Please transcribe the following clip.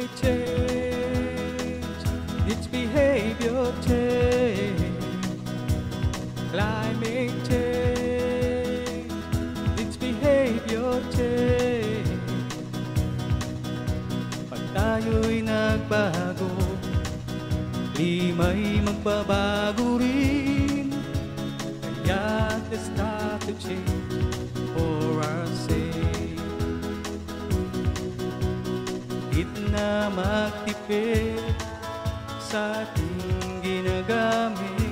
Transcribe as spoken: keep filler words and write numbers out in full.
change, its behavior change. Climate change, its behavior change. Pag tayo'y nagbago, klima'y magbabago rin. Kaya let's start to change for our sake. Hit na magtipid sa ating ginagamit.